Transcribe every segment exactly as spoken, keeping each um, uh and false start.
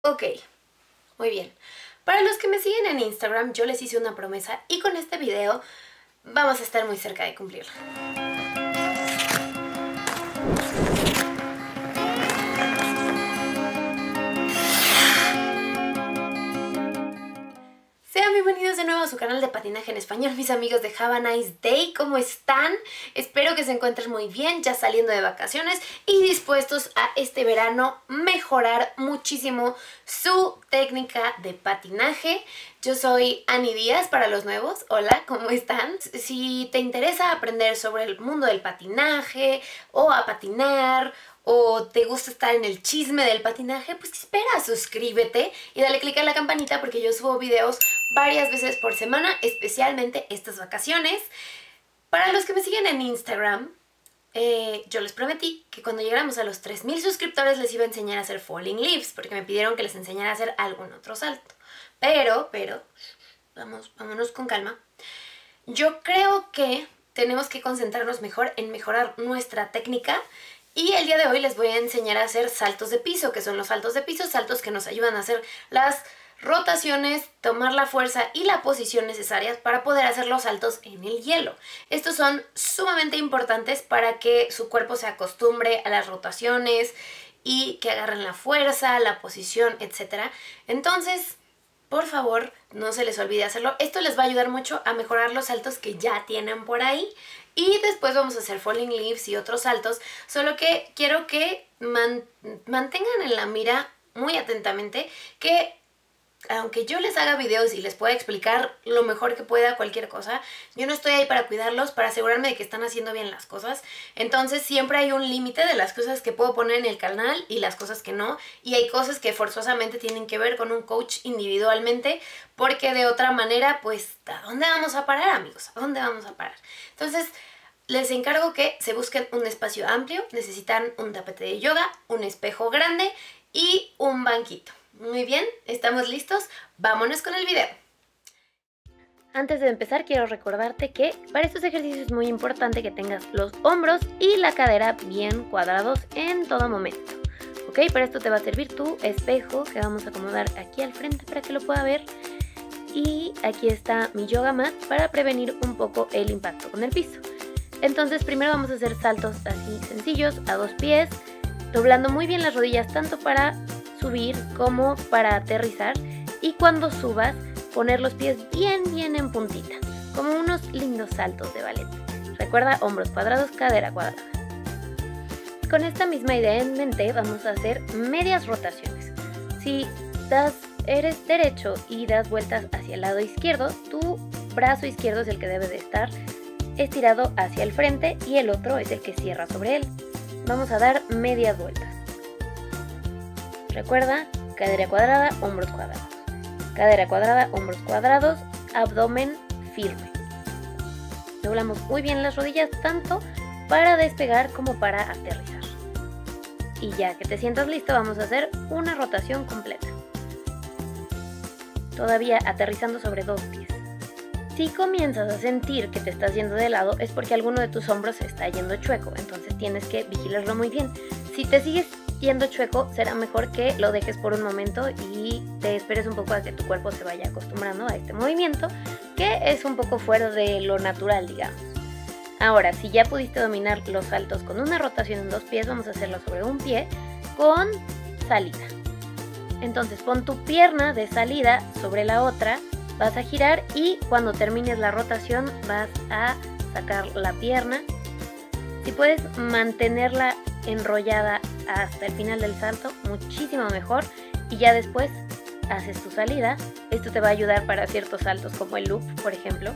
Ok, muy bien. Para los que me siguen en Instagram, yo les hice una promesa y con este video vamos a estar muy cerca de cumplirla. Sean bienvenidos de nuevo a su canal de patinaje en español, mis amigos de Have a Nice Day. ¿Cómo están? Espero que se encuentren muy bien, ya saliendo de vacaciones y dispuestos a este verano mejorar muchísimo su técnica de patinaje. Yo soy Ani Díaz para los nuevos. Hola, ¿cómo están? Si te interesa aprender sobre el mundo del patinaje o a patinar, o te gusta estar en el chisme del patinaje, pues espera, suscríbete y dale click a la campanita porque yo subo videos varias veces por semana, especialmente estas vacaciones. Para los que me siguen en Instagram, eh, yo les prometí que cuando llegáramos a los tres mil suscriptores les iba a enseñar a hacer falling leaves, porque me pidieron que les enseñara a hacer algún otro salto. Pero, pero, vamos, vámonos con calma. Yo creo que tenemos que concentrarnos mejor en mejorar nuestra técnica. Y el día de hoy les voy a enseñar a hacer saltos de piso, que son los saltos de piso, saltos que nos ayudan a hacer las rotaciones, tomar la fuerza y la posición necesarias para poder hacer los saltos en el hielo. Estos son sumamente importantes para que su cuerpo se acostumbre a las rotaciones y que agarren la fuerza, la posición, etcétera. Entonces, por favor, no se les olvide hacerlo. Esto les va a ayudar mucho a mejorar los saltos que ya tienen por ahí. Y después vamos a hacer falling leaves y otros saltos. Solo que quiero que man mantengan en la mira muy atentamente que aunque yo les haga videos y les pueda explicar lo mejor que pueda cualquier cosa, yo no estoy ahí para cuidarlos, para asegurarme de que están haciendo bien las cosas. Entonces siempre hay un límite de las cosas que puedo poner en el canal y las cosas que no. Y hay cosas que forzosamente tienen que ver con un coach individualmente, porque de otra manera, pues, ¿a dónde vamos a parar, amigos? ¿A dónde vamos a parar? Entonces, les encargo que se busquen un espacio amplio. Necesitan un tapete de yoga, un espejo grande y un banquito. Muy bien, ¿estamos listos? Vámonos con el video. Antes de empezar quiero recordarte que para estos ejercicios es muy importante que tengas los hombros y la cadera bien cuadrados en todo momento. Ok, para esto te va a servir tu espejo que vamos a acomodar aquí al frente para que lo pueda ver. Y aquí está mi yoga mat para prevenir un poco el impacto con el piso. Entonces primero vamos a hacer saltos así sencillos a dos pies, doblando muy bien las rodillas tanto para subir como para aterrizar, y cuando subas poner los pies bien bien en puntita, como unos lindos saltos de ballet. Recuerda, hombros cuadrados, cadera cuadrada. Con esta misma idea en mente vamos a hacer medias rotaciones. Si das, eres derecho y das vueltas hacia el lado izquierdo, tu brazo izquierdo es el que debe de estar estirado hacia el frente y el otro es el que cierra sobre él. Vamos a dar medias vueltas. Recuerda, cadera cuadrada, hombros cuadrados. Cadera cuadrada, hombros cuadrados, abdomen firme. Doblamos muy bien las rodillas tanto para despegar como para aterrizar. Y ya que te sientas listo, vamos a hacer una rotación completa. Todavía aterrizando sobre dos pies. Si comienzas a sentir que te estás yendo de lado es porque alguno de tus hombros se está yendo chueco, entonces tienes que vigilarlo muy bien. Si te sigues yendo chueco, será mejor que lo dejes por un momento y te esperes un poco a que tu cuerpo se vaya acostumbrando a este movimiento, que es un poco fuera de lo natural, digamos. Ahora, si ya pudiste dominar los saltos con una rotación en dos pies, vamos a hacerlo sobre un pie con salida. Entonces pon tu pierna de salida sobre la otra, vas a girar y cuando termines la rotación vas a sacar la pierna. Si puedes mantenerla enrollada hasta el final del salto, muchísimo mejor, y ya después haces tu salida. Esto te va a ayudar para ciertos saltos como el loop, por ejemplo.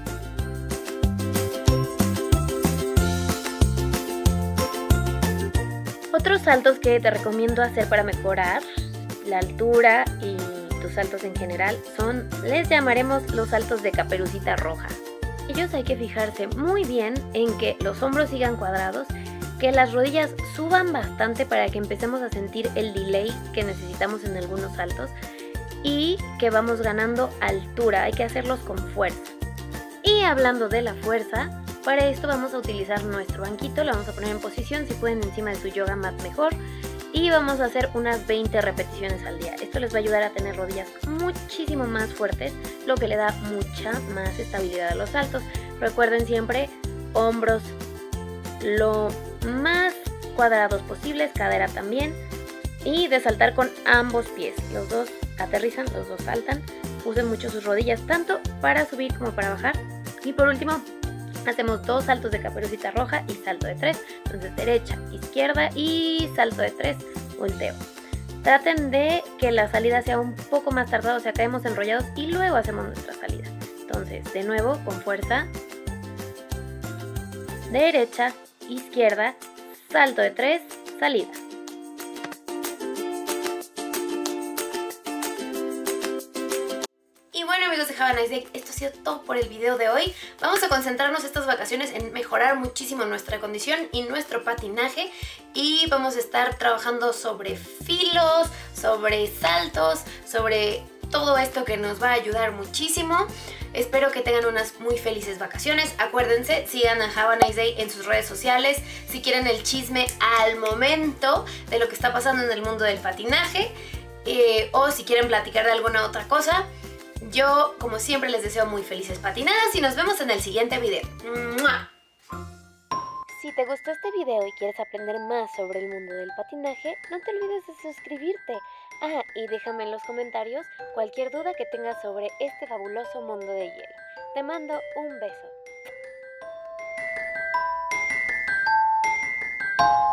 Otros saltos que te recomiendo hacer para mejorar la altura y tus saltos en general son, les llamaremos los saltos de Caperucita Roja. Ellos hay que fijarse muy bien en que los hombros sigan cuadrados, que las rodillas suban bastante para que empecemos a sentir el delay que necesitamos en algunos saltos y que vamos ganando altura. Hay que hacerlos con fuerza. Y hablando de la fuerza, para esto vamos a utilizar nuestro banquito, lo vamos a poner en posición, si pueden encima de su yoga mat mejor, y vamos a hacer unas veinte repeticiones al día. Esto les va a ayudar a tener rodillas muchísimo más fuertes, lo que le da mucha más estabilidad a los saltos. Recuerden siempre hombros lo más cuadrados posibles, cadera también, y de saltar con ambos pies. Los dos aterrizan, los dos saltan. Usen mucho sus rodillas tanto para subir como para bajar. Y por último hacemos dos saltos de Caperucita Roja y salto de tres. Entonces derecha, izquierda y salto de tres, volteo. Traten de que la salida sea un poco más tardada, o sea, caemos enrollados y luego hacemos nuestra salida. Entonces, de nuevo, con fuerza. Derecha, izquierda, salto de tres, salida. Y bueno, amigos de Have a Nice Day, esto ha sido todo por el video de hoy. Vamos a concentrarnos estas vacaciones en mejorar muchísimo nuestra condición y nuestro patinaje. Y vamos a estar trabajando sobre filos, sobre saltos, sobre todo esto que nos va a ayudar muchísimo. Espero que tengan unas muy felices vacaciones. Acuérdense, sigan a Have a Nice Day en sus redes sociales si quieren el chisme al momento de lo que está pasando en el mundo del patinaje, eh, o si quieren platicar de alguna otra cosa. Yo, como siempre, les deseo muy felices patinadas y nos vemos en el siguiente video. ¡Mua! Si te gustó este video y quieres aprender más sobre el mundo del patinaje, no te olvides de suscribirte. Ah, y déjame en los comentarios cualquier duda que tengas sobre este fabuloso mundo de hielo. Te mando un beso.